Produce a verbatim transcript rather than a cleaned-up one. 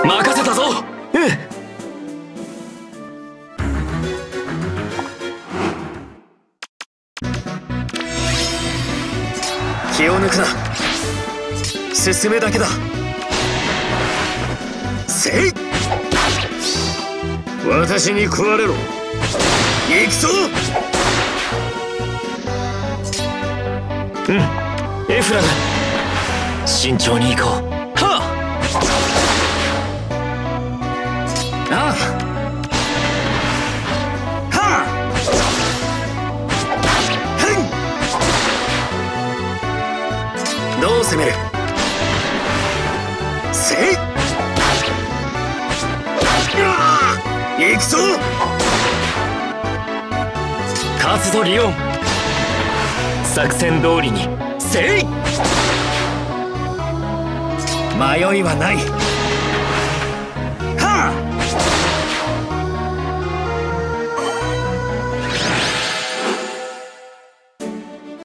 任せたぞ。うん。気を抜くな。進めだけだ。せい。私に食われろ。行くぞ。うん、エフラグ、慎重に行こう。はあ。ああ。はあ。へん。どう攻める。せい。行くぞ。勝つぞリオン。作戦通りにせい。迷いはない。